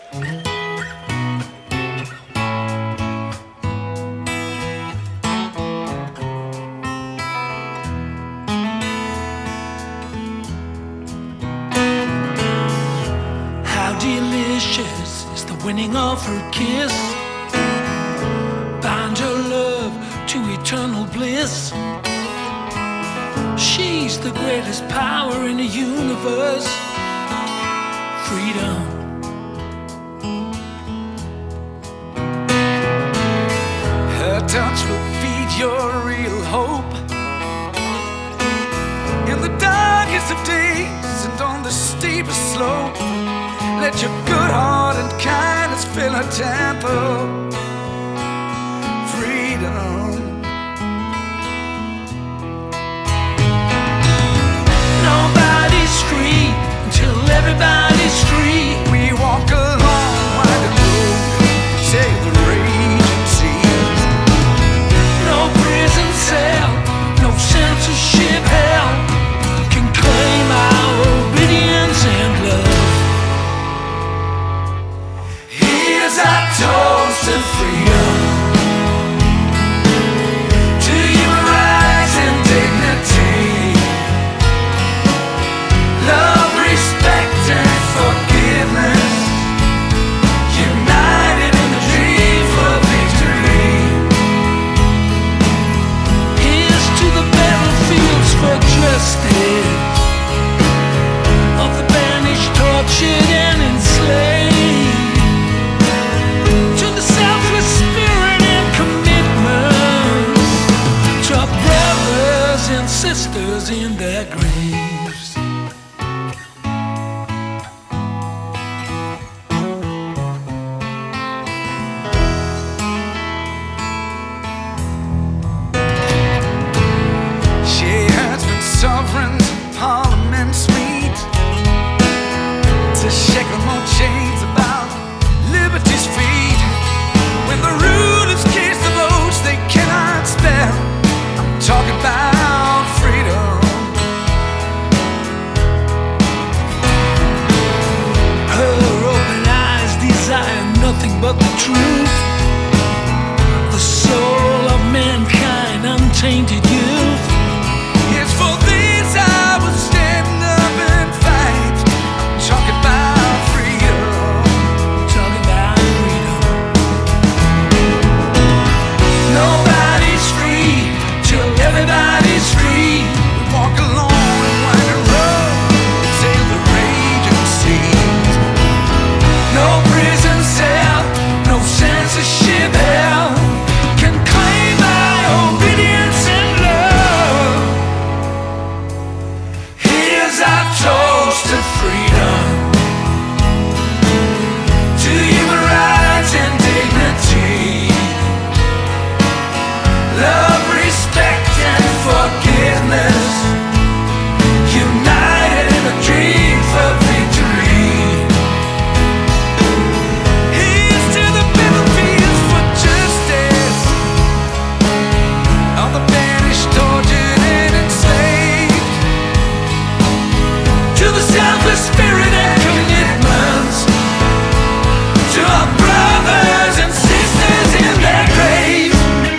How delicious is the winning of her kiss. Bind her love to eternal bliss. She's the greatest power in the universe. Freedom. Her touch will feed your real hope in the darkest of days and on the steepest slope. Let your good heart and kindness fill her temple. Freedom. Nobody's free until everybody's free. We walk along winding road, sail the raging seas. No prison cell, no censorship hell can claim our obedience and love. Here's our toast to freedom, to human rights and dignity. Love, respect, and forgiveness, united in a dream for victory. Here's to the battlefields for justice, of the banished, tortured, and enslaved. To the selfless spirit and commitment, to our brothers and sisters in their graves. Sovereigns and parliaments meet to shake them on chains about liberty's feet. When the rulers kiss the votes they cannot spare, I'm talking about freedom. Her open eyes desire nothing but the truth, the soul of mankind, untainted youth. It's for this I will stand up and fight. I'm talking about freedom. Talking about freedom. Nobody's free till everybody's free. We walk along and winding road, sail the raging seas. No prison cell, no censorship hell can claim my obedience and love. Here's our toast to freedom, to human rights and dignity. Love, respect, and forgiveness, united in a dream for victory. Here's to the battlefields for justice, all the banished, tortured, and enslaved. To the selfless spirit and commitments, to our brothers and sisters in their graves.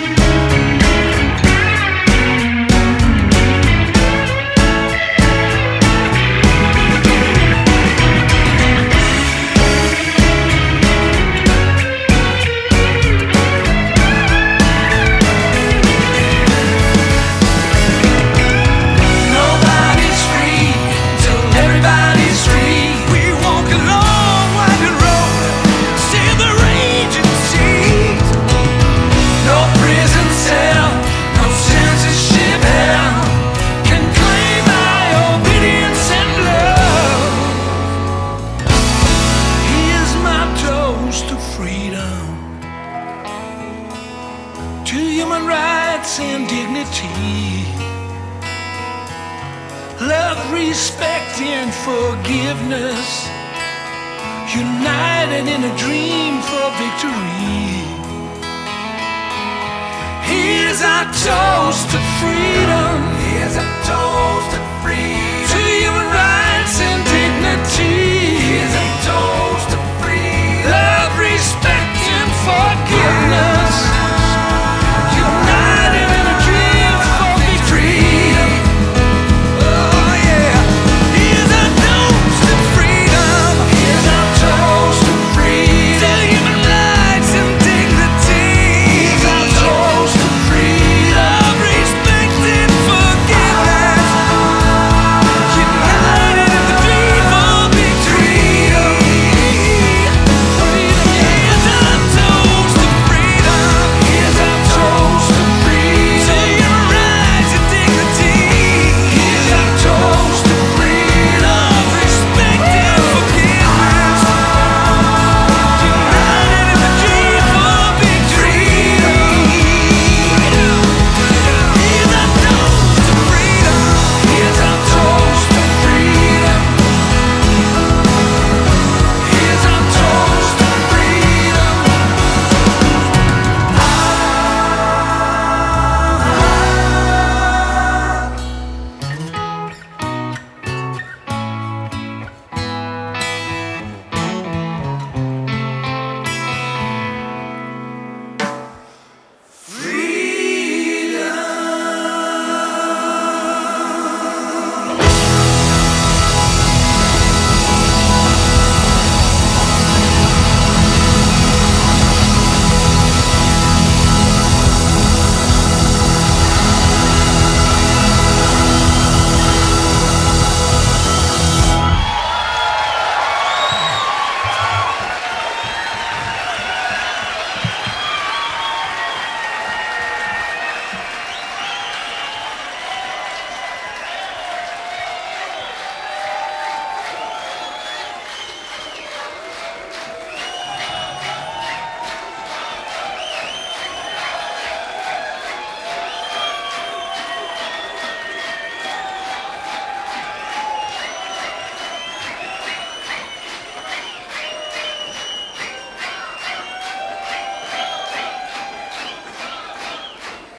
Nobody's free till everybody's free. We walk along winding road, sail the raging seas. No prison cell, no censorship hell can claim my obedience and love. Here's my toast to freedom, to human rights and dignity. Love, respect, and forgiveness, united in a dream for victory. Here's our toast to freedom. Here's our toast to freedom.